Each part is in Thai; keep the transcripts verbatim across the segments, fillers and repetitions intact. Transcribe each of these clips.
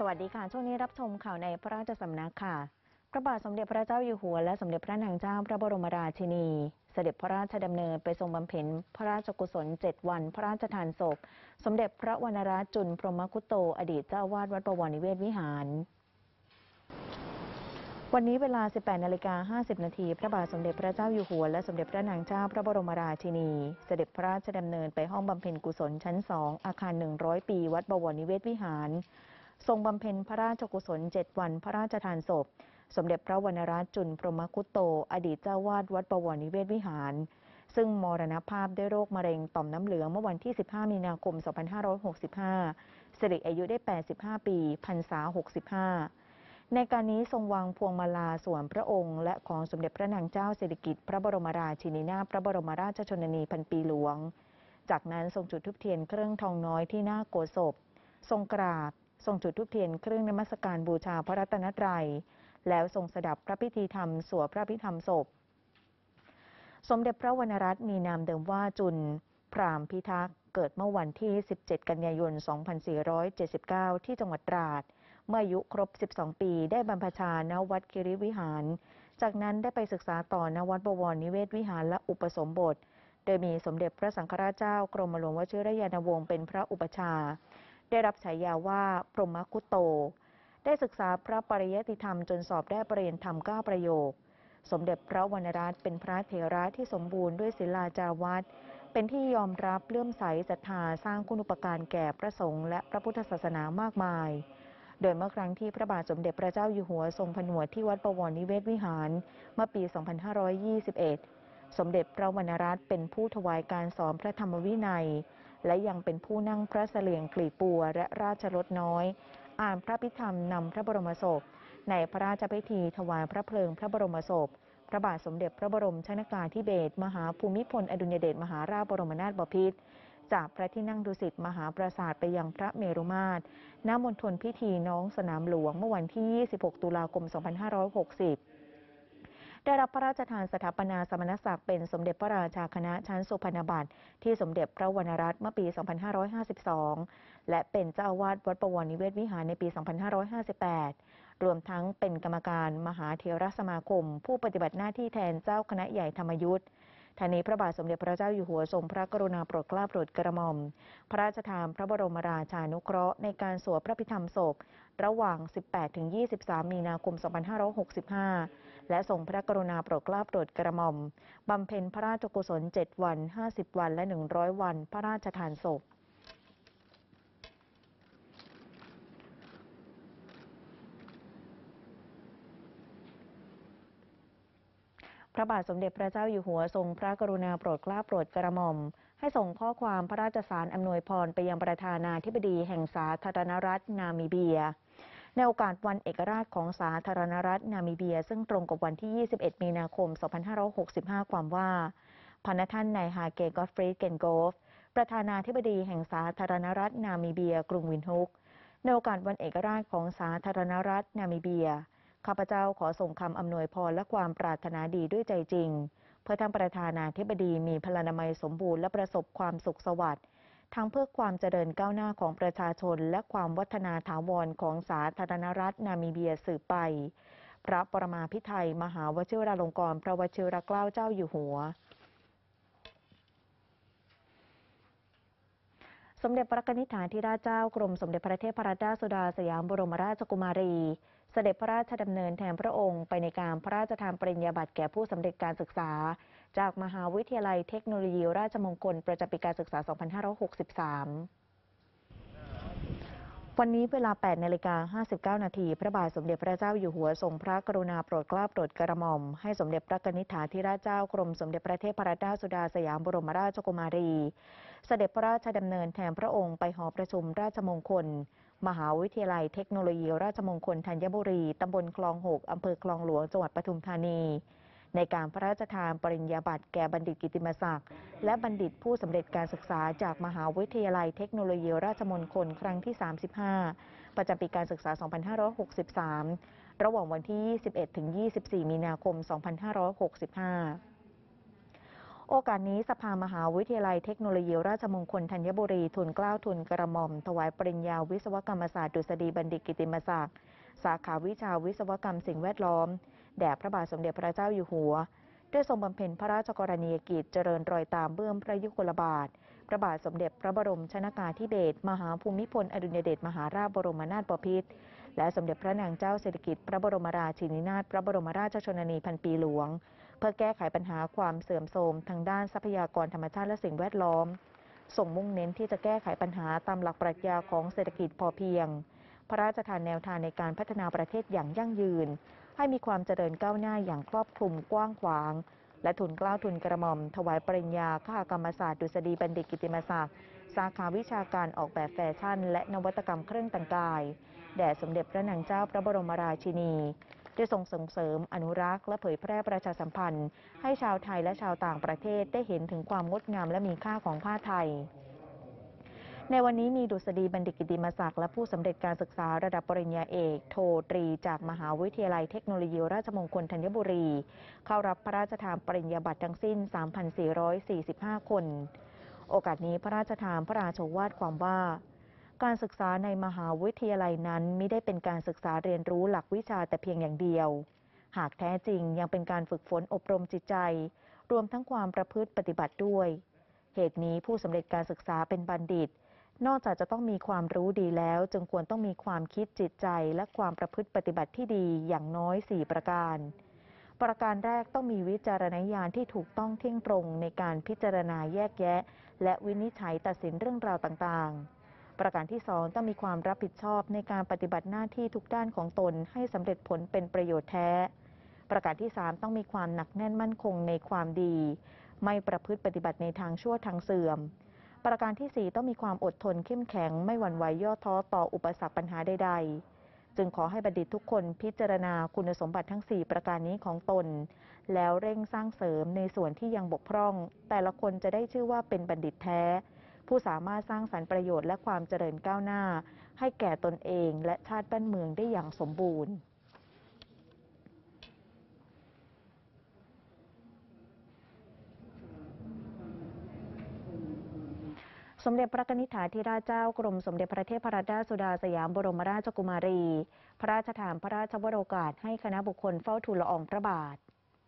วัสดีค่ะช่วงนี้รับชมข่าวในพระราชสำนักค่ะพระบาทสมเด็จพระเจ้าอยู่หัวและสมเด็จพระนางเจ้าพระบรมราชินีเสด็จพระราชดำเนินไปทรงบำเพ็ญพระราชกุศลเจ็ดวันพระราชทานศพสมเด็จพระวรรณรัตน์จุลพรหมคุโตอดีตเจ้าวาดวัดบวรนิเวศวิหารวันนี้เวลา สิบแปดนาฬิกาห้าสิบนาทีพระบาทสมเด็จพระเจ้าอยู่หัวและสมเด็จพระนางเจ้าพระบรมราชินีเสด็จพระราชดำเนินไปห้องบำเพ็ญกุศลชั้นสองอาคารหนึ่งร้อยปีวัดบวรนิเวศวิหารทรงบำเพ็ญพระราชกุศลเจ็ดวันพระราชทานศพสมเด็จพระวรรณรัตน์จุลพรหมคุโตอดีตเจ้าวาดวัดบวรนิเวศวิหารซึ่งมรณภาพด้วยโรคมะเร็งต่อมน้ำเหลืองเมื่อวันที่สิบห้ามีนาคมสองพันห้าร้อยหกสิบห้าสิริอายุได้แปดสิบห้าปีพรรษาหกสิบห้าในการนี้ทรงวางพวงมาลาส่วนพระองค์และของสมเด็จพระนางเจ้าสิริกิติ์พระบรมราชินีนาถพระบรมราชชนนีพันปีหลวงจากนั้นทรงจุดธูปเทียนเครื่องทองน้อยที่หน้าโกศพทรงกราบทรงจุดธูปเทียนเครื่องนมัสการบูชาพระรัตนตรัยแล้วทรงสดับพระพิธีธรรมสวดพระพิธรรมศพสมเด็จพระวรรณรัตน์มีนามเดิมว่าจุลพรามพิทักษ์เกิดเมื่อวันที่สิบเจ็ดกันยายนสองพันสี่ร้อยเจ็ดสิบเก้าที่จังหวัดตราดเมื่ออายุครบสิบสองปีได้บรรพชาณวัดคิริวิหารจากนั้นได้ไปศึกษาต่อณวัดบวรนิเวศวิหารและอุปสมบทโดยมีสมเด็จพระสังฆราชเจ้ากรมหลวงวชิรยานวงศ์เป็นพระอุปชาได้รับฉายาว่าพรหมคุโตได้ศึกษาพระปริยัติธรรมจนสอบได้ปริญญาธรรมเก้าประโยคสมเด็จพระวรรณรัตน์เป็นพระเถระที่สมบูรณ์ด้วยศีลาจาวัตรเป็นที่ยอมรับเลื่อมใสศรัทธาสร้างคุณูปการแก่พระสงฆ์และพระพุทธศาสนามากมายโดยเมื่อครั้งที่พระบาทสมเด็จพระเจ้าอยู่หัวทรงผนวดที่วัดบวรนิเวศวิหารเมื่อปี สองพันห้าร้อยยี่สิบเอ็ด สมเด็จพระวรรณรัตน์เป็นผู้ถวายการสอนพระธรรมวินัยและยังเป็นผู้นั่งพระเสลี่ยงกลีบบัวและราชรถน้อยอ่านพระพิธรรมนำพระบรมศพในพระราชพิธีถวายพระเพลิงพระบรมศพพระบาทสมเด็จพระบรมชนกาธิเบศรมหาภูมิพลอดุลยเดชมหาราชบรมนาถบพิตรจากพระที่นั่งดุสิตมหาปราสาทไปยังพระเมรุมาตรณมณฑลพิธีน้องสนามหลวงเมื่อวันที่ยี่สิบหกตุลาคมสองพันห้าร้อยหกสิบได้รับพระราชทานสถาปนาสมณศักดิ์เป็นสมเด็จพระราชาคณะชั้นสุพรรณบัตรที่สมเด็จพระวรรณรัตน์เมื่อปี สองพันห้าร้อยห้าสิบสอง และเป็นเจ้าอาวาสวัดบวรนิเวศวิหารในปี สองพันห้าร้อยห้าสิบแปด รวมทั้งเป็นกรรมการมหาเถรสมาคมผู้ปฏิบัติหน้าที่แทนเจ้าคณะใหญ่ธรรมยุทธ์ทางนี้พระบาทสมเด็จพระเจ้าอยู่หัวทรงพระกรุณาโปรดเกล้าโปรดกระหม่อมพระราชทานพระบรมราชานุเคราะห์ในการสวดพระพิธรรมศพระหว่าง สิบแปดถึงยี่สิบสาม มีนาคม สองพันห้าร้อยหกสิบห้า และทรงพระกรุณาโปรดเกล้าโปรดกระหม่อมบำเพ็ญพระราชกุศลเจ็ดวัน ห้าสิบวันและหนึ่งร้อยวันพระราชทานศพพระบาทสมเด็จพระเจ้าอยู่หัวทรงพระกรุณาโปรดเกล้าโปรดกระหม่อมให้ส่งข้อความพระราชสารอำนวยพรไปยังประธานาธิบดีแห่งสาธารณรัฐนามิเบียในโอกาสวันเอกราชของสาธารณรัฐนามิเบียซึ่งตรงกับวันที่ยี่สิบเอ็ดมีนาคมสองพันห้าร้อยหกสิบห้าความว่าพระท่านนายฮาเกกอฟฟรีดเกนโกฟประธานาธิบดีแห่งสาธารณรัฐนามิเบียกรุงวินฮุกในโอกาสวันเอกราชของสาธารณรัฐนามิเบียข้าพเจ้าขอส่งคำอำนวยพรและความปรารถนาดีด้วยใจจริงเพื่อท่านประธานาธิบดีมีพลานามัยสมบูรณ์และประสบความสุขสวัสดิ์ทั้งเพื่อความเจริญก้าวหน้าของประชาชนและความวัฒนาถาวรของสาธารณรัฐนามิเบียสืบไปพระปรมาภิไธยมหาวชิราลงกรณ์พระวชิรเกล้าเจ้าอยู่หัวสมเด็จพระนิธิฐาธิราชเจ้ากรมสมเด็จพระเทพรัตนราชสุดาสยามบรมราชกุมารีเสด็จพระราชดำเนินแทนพระองค์ไปในการพระราชทานปริญญาบัตรแก่ผู้สำเร็จการศึกษาจากมหาวิทยาลัยเทคโนโลยีราชมงคลประจำปีการศึกษา สองพันห้าร้อยหกสิบสาม วันนี้เวลา แปดนาฬิกาห้าสิบเก้านาทีพระบาทสมเด็จพระเจ้าอยู่หัวทรงพระกรุณาโปรดเกล้าโปรดกระหม่อมให้สมเด็จพระนิธิฐาธิราชเจ้ากรมสมเด็จพระเทพรัตนราชสุดาสยามบรมราชกุมารีเสด็จพระราชดำเนินแทนพระองค์ไปหอประชุมราชมงคลมหาวิทยาลัยเทคโนโลยีราชมงคลธัญบุรีตำบลคลองหกอำเภอคลองหลวงจังหวัดปทุมธานีในการพระราชทานปริญญาบัตรแก่บัณฑิตกิตติมศักดิ์และบัณฑิตผู้สำเร็จการศึกษาจากมหาวิทยาลัยเทคโนโลยีราชมงคลครั้งที่สามสิบห้าประจำปีการศึกษา สองพันห้าร้อยหกสิบสาม ระหว่างวันที่ยี่สิบเอ็ดถึงยี่สิบสี่มีนาคม สองพันห้าร้อยหกสิบห้าโอกาสนี้สภามหาวิทยาลัยเทคโนโลยีราชมงคลธัญบุรีทุนเกล้าทุนกระหม่อมถวายปริญญาวิศวกรรมศาสตร์ดุษฎีบัณฑิตกิติมศักดิ์สาขาวิชาวิศวกรรมสิ่งแวดล้อมแด่พระบาทสมเด็จพระเจ้าอยู่หัวด้วยทรงบำเพ็ญพระราชกรณียกิจเจริญรอยตามเบื้องพระยุคลบาทพระบาทสมเด็จพระบรมชนกาธิเบศรมหาภูมิพลอดุลยเดชมหาราชบรมนาถบพิตรและสมเด็จพระนางเจ้าสิริกิติ์พระบรมราชินีนาถพระบรมราชชนนีพันปีหลวงเพื่อแก้ไขปัญหาความเสื่อมโทรมทางด้านทรัพยากรธรรมชาติและสิ่งแวดล้อมส่งมุ่งเน้นที่จะแก้ไขปัญหาตามหลักปรัชญาของเศรษฐกิจพอเพียงพระราชทานแนวทางในการพัฒนาประเทศอย่างยั่งยืนให้มีความเจริญก้าวหน้าอย่างครอบคลุมกว้างขวางและทุนเกล้าทุนกระหม่อมถวายปริญญาคหกรรมศาสตร์ดุษฎีบัณฑิตกิติมศักดิ์สาขาวิชาการออกแบบแฟชั่นและนวัตกรรมเครื่องแต่งกายแด่สมเด็จพระนางเจ้าพระบรมราชินีได้ทรงส่งเสริมอนุรักษ์และเผยแพร่ประชาสัมพันธ์ให้ชาวไทยและชาวต่างประเทศได้เห็นถึงความงดงามและมีค่าของผ้าไทยในวันนี้มีดุษฎีบัณฑิตกิติมศักดิ์และผู้สำเร็จการศึกษาระดับปริญญาเอกโทตรีจากมหาวิทยาลัยเทคโนโลยีราชมงคลธัญบุรีเข้ารับพระราชทานปริญญาบัตรทั้งสิ้น สามพันสี่ร้อยสี่สิบห้า คนโอกาสนี้พระราชทานพระราโชวาทความว่าการศึกษาในมหาวิทยาลัยนั้นมิได้เป็นการศึกษาเรียนรู้หลักวิชาแต่เพียงอย่างเดียวหากแท้จริงยังเป็นการฝึกฝนอบรมจิตใจรวมทั้งความประพฤติปฏิบัติด้วยเหตุนี้ผู้สำเร็จการศึกษาเป็นบัณฑิตนอกจากจะต้องมีความรู้ดีแล้วจึงควรต้องมีความคิดจิตใจและความประพฤติปฏิบัติที่ดีอย่างน้อยสี่ประการประการแรกต้องมีวิจารณญาณที่ถูกต้องเที่ยงตรงในการพิจารณาแยกแยะและวินิจฉัยตัดสินเรื่องราวต่างๆประการที่สองต้องมีความรับผิดชอบในการปฏิบัติหน้าที่ทุกด้านของตนให้สำเร็จผลเป็นประโยชน์แท้ประการที่สามต้องมีความหนักแน่นมั่นคงในความดีไม่ประพฤติปฏิบัติในทางชั่วทางเสื่อมประการที่สี่ต้องมีความอดทนเข้มแข็งไม่หวั่นไหวย่อท้อต่ออุปสรรคปัญหาใดๆจึงขอให้บัณฑิตทุกคนพิจารณาคุณสมบัติทั้งสี่ประการนี้ของตนแล้วเร่งสร้างเสริมในส่วนที่ยังบกพร่องแต่ละคนจะได้ชื่อว่าเป็นบัณฑิตแท้ผู้สามารถสร้างสรรค์ประโยชน์และความเจริญก้าวหน้าให้แก่ตนเองและชาติบ้านเมืองได้อย่างสมบูรณ์สมเด็จพระนิธิถาธิราชเจ้ากรมสมเด็จพระเทพรัตนราชสุดาสยามบรมราชกุมารีพระราชทานพระราชวโรกาสให้คณะบุคคลเฝ้าทูลละอองพระบาท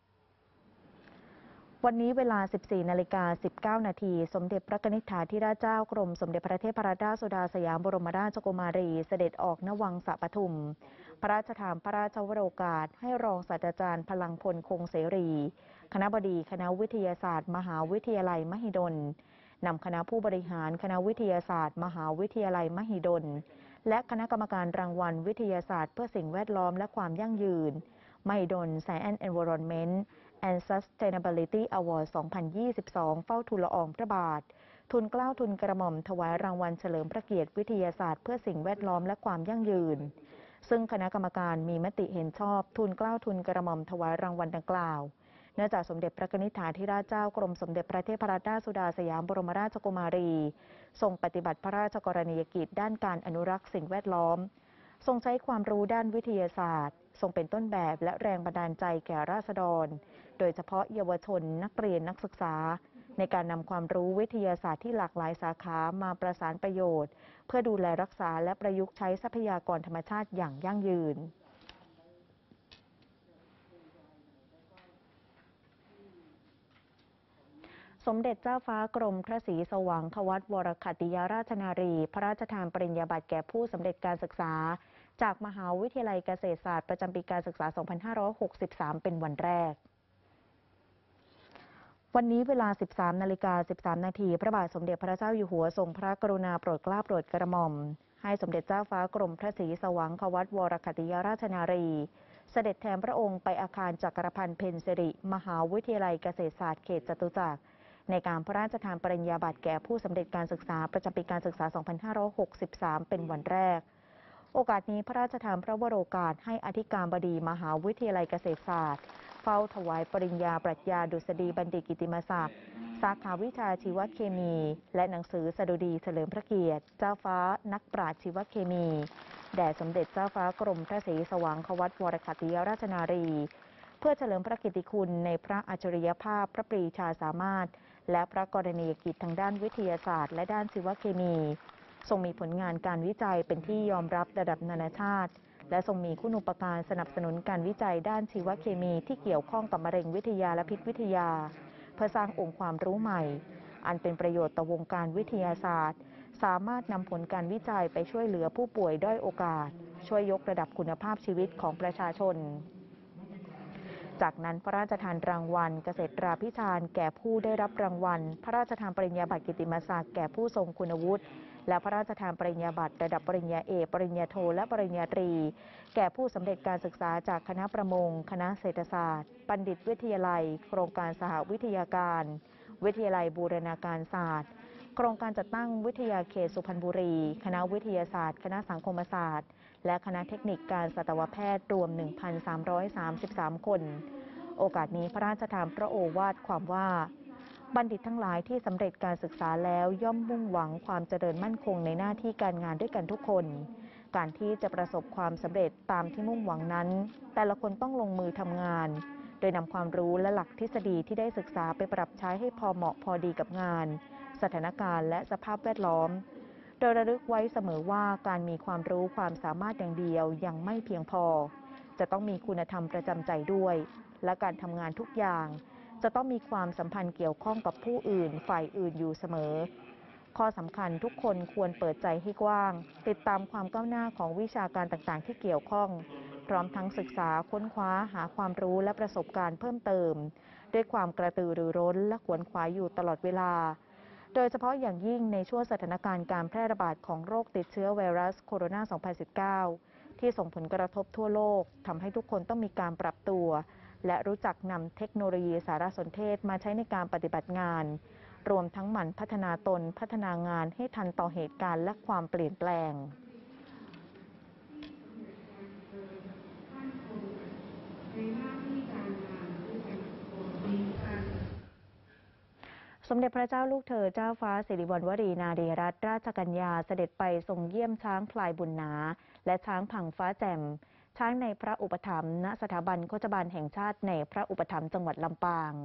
วันนี้เวลา สิบสี่นาฬิกาสิบเก้า นาทีสมเด็จพระนิธิถาธิราชเจ้ากรมสมเด็จพระเทพรัตนราชสุดาสยามบรมราชกุมารีเสด็จออกณวังสะปทุมพระราชทานพระราชวโรกาสให้รองศาสตราจารย์พลังพลคงเสรีคณบดีคณะวิทยาศาสตร์มหาวิทยาลัยมหิดลนำคณะผู้บริหารคณะวิทยาศาสตร์มหาวิทยาลัยมหิดลและคณะกรรมการรางวัลวิทยาศาสตร์เพื่อสิ่งแวดล้อมและความยั่งยืนมหิดล Science Environment and Sustainability Award สองพันยี่สิบสอง เฝ้าทูลละอองพระบาททุนเกล้าทุนกระหม่อมถวายรางวัลเฉลิมพระเกียรติวิทยาศาสตร์เพื่อสิ่งแวดล้อมและความยั่งยืนซึ่งคณะกรรมการมีมติเห็นชอบทุนเกล้าทุนกระหม่อมถวายรางวัลดังกล่าวเนื่องจากสมเด็จพระนิธิถาธิราชเจ้ากรมสมเด็จพระเทพรัตนราชสุดาสยามบรมราชกุมารีทรงปฏิบัติพระราชกรณียกิจด้านการอนุรักษ์สิ่งแวดล้อมทรงใช้ความรู้ด้านวิทยาศาสตร์ทรงเป็นต้นแบบและแรงบันดาลใจแก่ราษฎรโดยเฉพาะเยาวชนนักเรียนนักศึกษาในการนำความรู้วิทยาศาสตร์ที่หลากหลายสาขามาประสานประโยชน์เพื่อดูแลรักษาและประยุกต์ใช้ทรัพยากรธรรมชาติอย่างยั่งยืนสมเด็จเจ้าฟ้ากรมพระศรีสว่างควัตวรคัตติยราชนารีพระราชทานปริญญาบัตรแก่ผู้สำเร็จการศึกษาจากมหาวิทยาลัยเกษตรศาสตร์ประจำปีการศึกษา สองพันห้าร้อยหกสิบสาม เป็นวันแรกวันนี้เวลา สิบสามนาฬิกาสิบสาม นาทีพระบาทสมเด็จพระเจ้าอยู่หัวทรงพระกรุณาโปรดเกล้าโปรดกระหม่อมให้สมเด็จเจ้าฟ้ากรมพระศรีสว่างควัตวรคัตติยราชนารีเสด็จแทนพระองค์ไปอาคารจักรพันธ์เพ็ญสิริมหาวิทยาลัยเกษตรศาสตร์เขตจตุจักรในการพระราชทานปริญญาบัตรแก่ผู้สำเร็จการศึกษาประจำปีการศึกษา สองพันห้าร้อยหกสิบสาม เป็นวันแรกโอกาสนี้พระราชทานพระวโรกาสให้อธิการบดีมหาวิทยาลัยเกษตรศาสตร์เฝ้าถวายปริญญาปรัชญาดุษฎีบัณฑิตกิติมศักดิ์สาขาวิชาชีวเคมีและหนังสือสดุดีเฉลิมพระเกียรติเจ้าฟ้านักปราชญ์ชีวเคมีแด่สมเด็จเจ้าฟ้ากรมพระศรีสว่างควัตวรคัตติยราชนารีเพื่อเฉลิมพระกิตติคุณในพระอัจฉริยภาพพระปรีชาสามารถและพระกรณียกิจทางด้านวิทยาศาสตร์และด้านชีวเคมีทรงมีผลงานการวิจัยเป็นที่ยอมรับระดับนานาชาติและทรงมีคุณูปการสนับสนุนการวิจัยด้านชีวเคมีที่เกี่ยวข้องกับมะเร็งวิทยาและพิษวิทยาเพื่อสร้างองค์ความรู้ใหม่อันเป็นประโยชน์ต่อวงการวิทยาศาสตร์สามารถนำผลการวิจัยไปช่วยเหลือผู้ป่วยด้อยโอกาสช่วยยกระดับคุณภาพชีวิตของประชาชนจากนั้นพระราชทานรางวัลเกษตราภิชาญแก่ผู้ได้รับรางวัลพระราชทานปริญญาบัตรกิตติมศักดิ์แก่ผู้ทรงคุณวุฒิและพระราชทานปริญญาบัตรระดับปริญญาเอกปริญญาโทและปริญญาตรีแก่ผู้สำเร็จการศึกษาจากคณะประมงคณะเศรษฐศาสตร์บัณฑิตวิทยาลัยโครงการสหวิทยาการวิทยาลัยบูรณาการศาสตร์โครงการจัดตั้งวิทยาเขตสุพรรณบุรีคณะวิทยาศาสตร์คณะสังคมศาสตร์และคณะเทคนิคการสัตวแพทย์รวม หนึ่งพันสามร้อยสามสิบสาม คนโอกาสนี้พระราชทานพระโอวาทความว่าบัณฑิตทั้งหลายที่สำเร็จการศึกษาแล้วย่อมมุ่งหวังความเจริญมั่นคงในหน้าที่การงานด้วยกันทุกคนการที่จะประสบความสำเร็จตามที่มุ่งหวังนั้นแต่ละคนต้องลงมือทำงานโดยนำความรู้และหลักทฤษฎีที่ได้ศึกษาไปปรับใช้ให้พอเหมาะพอดีกับงานสถานการณ์และสภาพแวดล้อมโดยระลึกไว้เสมอว่าการมีความรู้ความสามารถอย่างเดียวยังไม่เพียงพอจะต้องมีคุณธรรมประจำใจด้วยและการทำงานทุกอย่างจะต้องมีความสัมพันธ์เกี่ยวข้องกับผู้อื่นฝ่ายอื่นอยู่เสมอข้อสำคัญทุกคนควรเปิดใจให้กว้างติดตามความก้าวหน้าของวิชาการต่างๆที่เกี่ยวข้องพร้อมทั้งศึกษาค้นคว้าหาความรู้และประสบการณ์เพิ่มเติมด้วยความกระตือรือร้นและขวนขวายอยู่ตลอดเวลาโดยเฉพาะอย่างยิ่งในช่วงสถานการณ์การแพร่ระบาดของโรคติดเชื้อไวรัสโคโรนา สองพันสิบเก้า ที่ส่งผลกระทบทั่วโลกทำให้ทุกคนต้องมีการปรับตัวและรู้จักนำเทคโนโลยีสารสนเทศมาใช้ในการปฏิบัติงานรวมทั้งหมั่นพัฒนาตนพัฒนางานให้ทันต่อเหตุการณ์และความเปลี่ยนแปลงสมเด็จพระเจ้าลูกเธอเจ้าฟ้าสิริวัณวรีนารีรัตนราชกัญญาเสด็จไปทรงเยี่ยมช้างพลายบุญนาและช้างพังฟ้าแจ่มช้างในพระอุปถัมภ์ณสถาบันโฆษบาลแห่งชาติในพระอุปถัมภ์จังหวัดลำปาง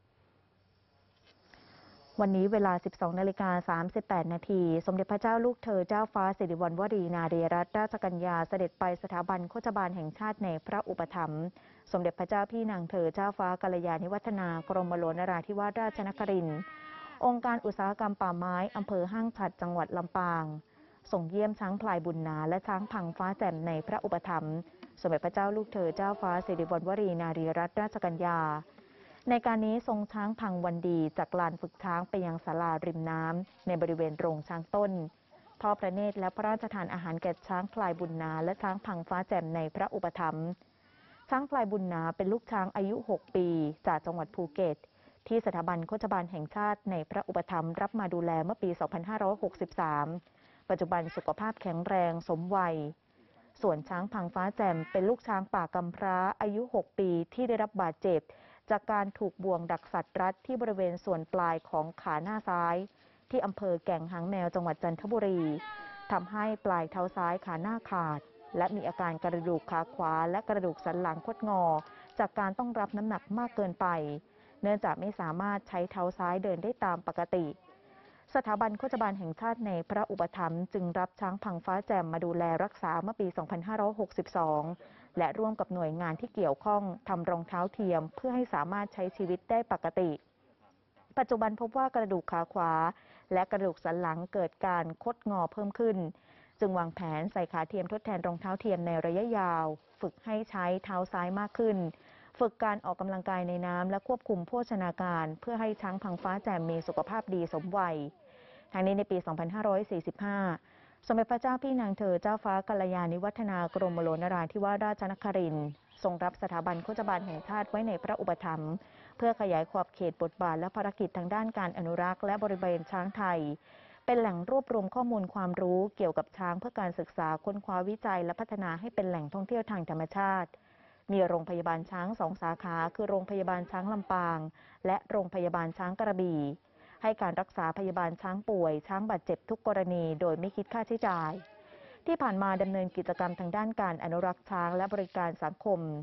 วันนี้เวลา สิบสองนาฬิกาสามสิบแปด นาทีสมเด็จพระเจ้าลูกเธอเจ้าฟ้าสิริวัณวรีนารีรัตนราชกัญญาเสด็จไปสถาบันโฆษบาลแห่งชาติในพระอุปถัมภ์สมเด็จพระเจ้าพี่นางเธอเจ้าฟ้ากัลยาณิวัฒนากรมหลวงนราธิวาสราชนครินทร์องค์การอุตสาหกรรมป่าไม้อำเภอห้างฉัตรจังหวัดลำปางส่งเยี่ยมช้างพลายบุญนาและช้างพังฟ้าแจ่มในพระอุปถัมภ์สมเด็จพระเจ้าลูกเธอเจ้าฟ้าสิริวัณวรีนารีรัตนราชกัญญาในการนี้ทรงช้างพังวันดีจากลานฝึกช้างไปยังศาลาริมน้ำในบริเวณโรงช้างต้นทอดพระเนตรและพระราชทานอาหารแก่ช้างพลายบุญนาและช้างพังฟ้าแจ่มในพระอุปถัมภ์ช้างพลายบุญนาเป็นลูกช้างอายุหกปีจากจังหวัดภูเก็ตที่สถาบันโฆษบาลแห่งชาติในพระอุปถัมภ์รับมาดูแลเมื่อปี สองพันห้าร้อยหกสิบสาม ปัจจุบันสุขภาพแข็งแรงสมวัยส่วนช้างพังฟ้าแจ่มเป็นลูกช้างป่ากำพร้าอายุหกปีที่ได้รับบาดเจ็บจากการถูกบ่วงดักสัตว์รัดที่บริเวณส่วนปลายของขาหน้าซ้ายที่อำเภอแก่งหางแมวจังหวัดจันทบุรีทำให้ปลายเท้าซ้ายขาหน้าขาดและมีอาการกระดูกขาขวาและกระดูกสันหลังคดงอจากการต้องรับน้ำหนักมากเกินไปเนื่องจากไม่สามารถใช้เท้าซ้ายเดินได้ตามปกติสถาบันโฆษบาลแห่งชาติในพระอุปถัมภ์จึงรับช้างพังฟ้าแจ่มมาดูแลรักษาเมื่อปี สองพันห้าร้อยหกสิบสอง และร่วมกับหน่วยงานที่เกี่ยวข้องทำรองเท้าเทียมเพื่อให้สามารถใช้ชีวิตได้ปกติปัจจุบันพบว่ากระดูกขาขวาและกระดูกสันหลังเกิดการคดงอเพิ่มขึ้นจึงวางแผนใส่ขาเทียมทดแทนรองเท้าเทียมในระยะยาวฝึกให้ใช้เท้าซ้ายมากขึ้นฝึกการออกกำลังกายในน้ำและควบคุมโภชนาการเพื่อให้ช้างพังฟ้าแจ่มมีสุขภาพดีสมวัยทั้งนี้ในปี สองพันห้าร้อยสี่สิบห้า สมเด็จพระเจ้าพี่นางเธอเจ้าฟ้ากัลยาณิวัฒนากรมหลวงนราธิวาสราชนครินทร์ทรงรับสถาบันโฆษบาลแห่งชาติไว้ในพระอุปถัมภ์เพื่อขยายขอบเขตบทบาทและภารกิจทางด้านการอนุรักษ์และบริเวณช้างไทยเป็นแหล่งรวบรวมข้อมูลความรู้เกี่ยวกับช้างเพื่อการศึกษาค้นคว้าวิจัยและพัฒนาให้เป็นแหล่งท่องเที่ยวทางธรรมชาติมีโรงพยาบาลช้างสองสาขาคือโรงพยาบาลช้างลำปางและโรงพยาบาลช้างกระบี่ให้การรักษาพยาบาลช้างป่วยช้างบาดเจ็บทุกกรณีโดยไม่คิดค่าใช้จ่ายที่ผ่านมาดำเนินกิจกรรมทางด้านการอนุรักษ์ช้างและบริการสังคม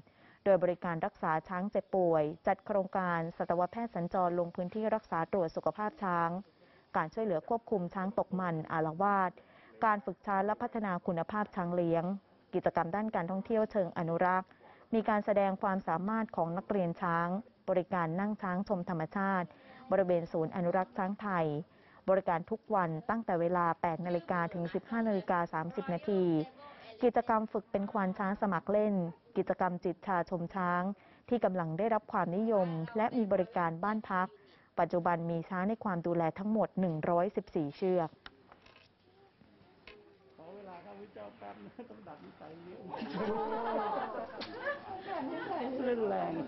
โดยบริการรักษาช้างเจ็บป่วยจัดโครงการสัตวแพทย์สัญจรลงพื้นที่รักษาตรวจสุขภาพช้างการช่วยเหลือควบคุมช้างตกมันอาละวาดการฝึกช้างและพัฒนาคุณภาพช้างเลี้ยงกิจกรรมด้านการท่องเที่ยวเชิงอนุรักษ์มีการแสดงความสามารถของนักเรียนช้างบริการนั่งช้างชมธรรมชาติบริเวณศูนย์อนุรักษ์ช้างไทยบริการทุกวันตั้งแต่เวลา แปดนาฬิกา ถึง สิบห้านาฬิกาสามสิบนาทีกิจกรรมฝึกเป็นควานช้างสมัครเล่นกิจกรรมจิตชาชมช้างที่กำลังได้รับความนิยมและมีบริการบ้านพักปัจจุบันมีช้างในความดูแลทั้งหมดหนึ่งร้อยสิบสี่เชือกขอเวลาข้าพเจ้าแป๊บนะต้องดัดนิสัยเยอะเล่นแรง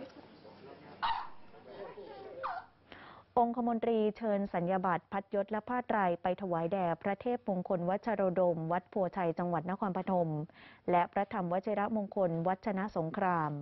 องคมนตรีเชิญสัญญาบัตรพัดยศและผ้าไตรไปถวายแด่พระเทพมงคลวัชโรดมวัดโพชัยจังหวัดนครปฐมและพระธรรมวชิรมงคลวัดชนะสงคราม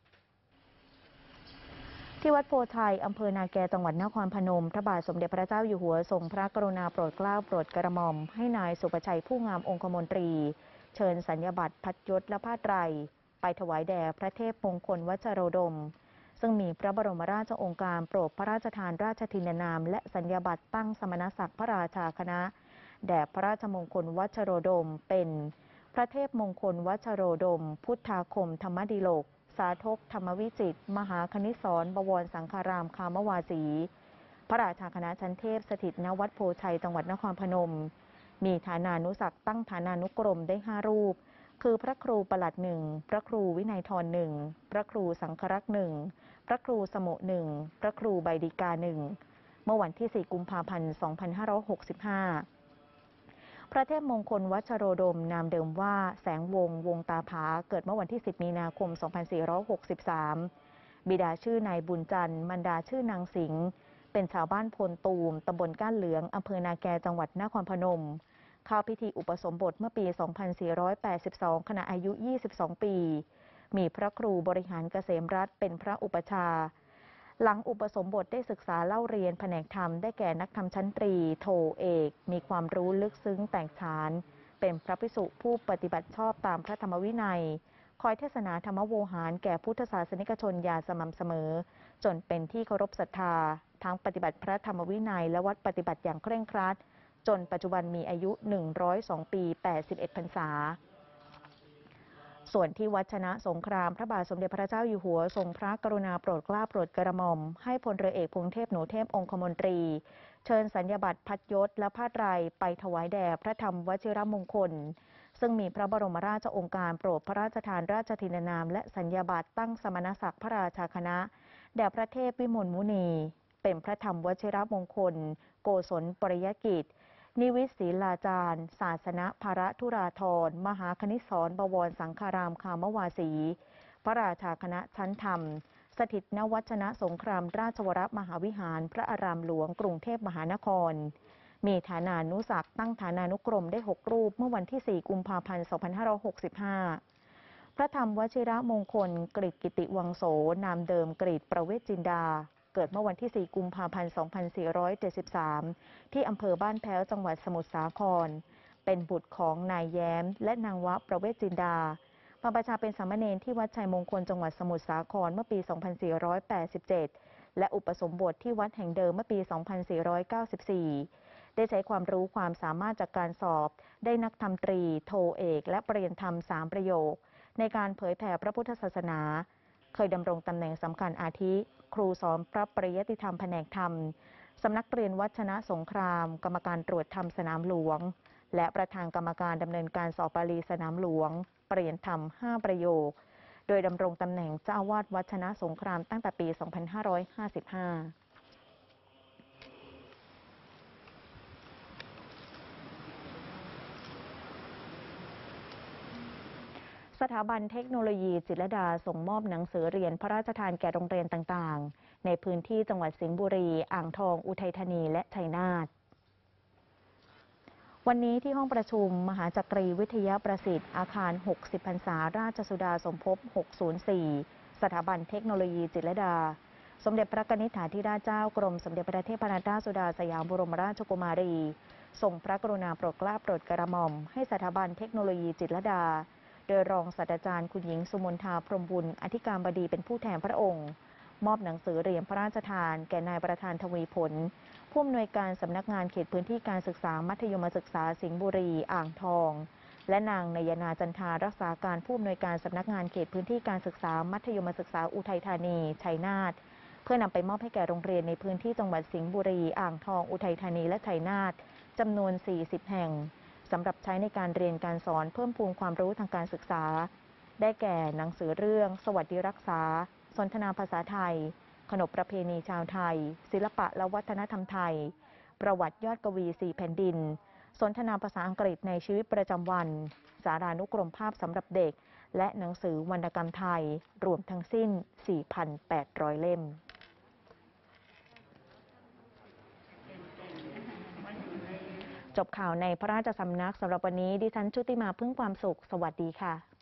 ที่วัดโพชัยอำเภอนาแกจังหวัดนครพนมพระบาทสมเด็จพระเจ้าอยู่หัวทรงพระกรุณาโปรดเกล้าโปรดกระหม่อมให้นายสุประชัยผู้งามองคมนตรีเชิญสัญญาบัตรพัดยศและผ้าไตรไปถวายแด่พระเทพมงคลวัชโรดมซึ่งมีพระบรมราชโองการโปรดพระราชทานราชทินานามและสัญญาบัตรตั้งสมณศักดิ์พระราชาคณะแด่พระราชมงคลวัชโรดมเป็นพระเทพมงคลวัชโรดมพุทธาคมธรรมดิโลกสาธกธรรมวิจิตรมหาคณิศรบวรสังฆารามคามวาสีพระราชาคณะชั้นเทพสถิตณวัดโพชัยจังหวัดนครพนมมีฐานานุศักดิ์ตั้งฐานานุกรมได้ห้ารูปคือพระครูประหลัดหนึ่งพระครูวินัยทรหนึ่งพระครูสังฆรักษ์หนึ่งพระครูสมุหนึ่งพระครูใบดิกาหนึ่งเมื่อวันที่สี่กุมภาพันธ์สองพันห้าร้อยหกสิบห้าพระเทพมงคลวัชโรดมนามเดิมว่าแสงวงวงตาผาเกิดเมื่อวันที่สิบมีนาคมสองพันสี่ร้อยหกสิบสามบิดาชื่อนายบุญจันทร์มารดาชื่อนางสิงห์เป็นชาวบ้านพลตูมตำบลก้านเหลืองอำเภอนาแกจังหวัดนครพนมเข้าพิธีอุปสมบทเมื่อปีสองพันสี่ร้อยแปดสิบสองขณะอายุยี่สิบสองปีมีพระครูบริหารเกษมรัตน์เป็นพระอุปชาหลังอุปสมบทได้ศึกษาเล่าเรียนแผนกธรรมได้แก่นักธรรมชั้นตรีโทเอกมีความรู้ลึกซึ้งแตกฉานเป็นพระภิกษุผู้ปฏิบัติชอบตามพระธรรมวินัยคอยเทศนาธรรมโวหารแก่พุทธศาสนิกชนอย่างสม่ำเสมอจนเป็นที่เคารพศรัทธาทั้งปฏิบัติพระธรรมวินัยและวัดปฏิบัติอย่างเคร่งครัดจนปัจจุบันมีอายุหนึ่งร้อยสองปีแปดสิบเอ็ดพรรษาส่วนที่วัดชนะสงครามพระบาทสมเด็จพระเจ้าอยู่หัวทรงพระกรุณาโปรดเกล้าโปรดกระหม่อมให้พลเรือเอกพงษ์เทพหนูเทพองคมนตรีเชิญสัญญาบัตรพัดยศและผ้าไตรไปถวายแด่พระธรรมวชิรมงคลซึ่งมีพระบรมราชโองการโปรดพระราชทานราชทินานามและสัญญาบัตรตั้งสมณศักดิ์พระราชาคณะแด่พระเทพวิมลมุนีเป็นพระธรรมวชิรมงคลโกศลปริยกิจนิวิตศีลาจารย์ศาสนภรทุราธรมหาคณิศรบวรสังฆารามคามวาสีพระราชาคณะชั้นธรรมสถิตณวัชนะสงครามราชวรมหาวิหารพระอารามหลวงกรุงเทพมหานครมีฐานานุศักดิ์ตั้งฐานานุกรมได้หกรูปเมื่อวันที่สี่กุมภาพันธ์สองพันห้าร้อยหกสิบห้าพระธรรมวชิรมงคลกฤษกิติวังโสนามเดิมกฤษประเวศจินดาเกิดเมื่อวันที่สี่กุมภาพันธ์สองพันสี่ร้อยเจ็ดสิบสามที่อำเภอบ้านแพ้วจังหวัดสมุทรสาครเป็นบุตรของนายแย้มและนางวะประเวศจินดามาประชาเป็นสามเณรที่วัดชัยมงคลจังหวัดสมุทรสาครเมื่อปีสองพันสี่ร้อยแปดสิบเจ็ดและอุปสมบทที่วัดแห่งเดิมเมื่อปีสองพันสี่ร้อยเก้าสิบสี่ได้ใช้ความรู้ความสามารถจากการสอบได้นักธรรมตรีโทเอกและปริญญาธรรมสามประโยคในการเผยแผ่พระพุทธศาสนาเคยดำรงตำแหน่งสำคัญอาทิครูสอนพระปริยัติธรรมแผนกธรรมสำนักเรียนวัดชนะสงครามกรรมการตรวจธรรมสนามหลวงและประธานกรรมการดำเนินการสอบบาลีสนามหลวงปริญญาธรรมห้าประโยคโดยดำรงตำแหน่งเจ้าอาวาสวัดชนะสงครามตั้งแต่ปีสองพันห้าร้อยห้าสิบห้าสถาบันเทคโนโลยีจิตรลดาส่งมอบหนังสือเรียนพระราชทานแก่โรงเรียนต่างๆในพื้นที่จังหวัดสิงห์บุรีอ่างทองอุทัยธานีและชัยนาทวันนี้ที่ห้องประชุมมหาจักรีวิทยาประสิทธิ์อาคารหกสิบพรรษาราชสุดาสมภพหกศูนย์สี่สถาบันเทคโนโลยีจิตรลดาสมเด็จพระกนิษฐาธิราชเจ้ากรมสมเด็จพระเทพรัตนราชสุดาสยามบรมราชกุมารีทรงพระกรุณาโปรดเกล้าโปรดกระหม่อมให้สถาบันเทคโนโลยีจิตรลดาโดยรองศาสตราจารย์คุณหญิงสุมนทาพรหมบุญอธิการบดีเป็นผู้แทนพระองค์มอบหนังสือเรียนพระราชทานแก่นายประธานทวีผลผู้อำนวยการสำนักงานเขตพื้นที่การศึกษามัธยมศึกษาสิงห์บุรีอ่างทองและนางนยนาจันทารักษาการผู้อำนวยการสำนักงานเขตพื้นที่การศึกษามัธยมศึกษาอุทัยธานีชัยนาทเพื่อนำไปมอบให้แก่โรงเรียนในพื้นที่จังหวัดสิงห์บุรีอ่างทองอุทัยธานีและชัยนาทจำนวนสี่สิบแห่งสำหรับใช้ในการเรียนการสอนเพิ่มพูนความรู้ทางการศึกษาได้แก่หนังสือเรื่องสวัสดิรักษาสนทนาภาษาไทยขนบประเพณีชาวไทยศิลปะและวัฒนธรรมไทยประวัติยอดกวีสี่แผ่นดินสนทนาภาษาอังกฤษในชีวิตประจำวันสารานุกรมภาพสำหรับเด็กและหนังสือวรรณกรรมไทยรวมทั้งสิ้น สี่พันแปดร้อย เล่มจบข่าวในพระราชสำนักสำหรับวันนี้ดิฉันชุติมาพึ่งความสุขสวัสดีค่ะ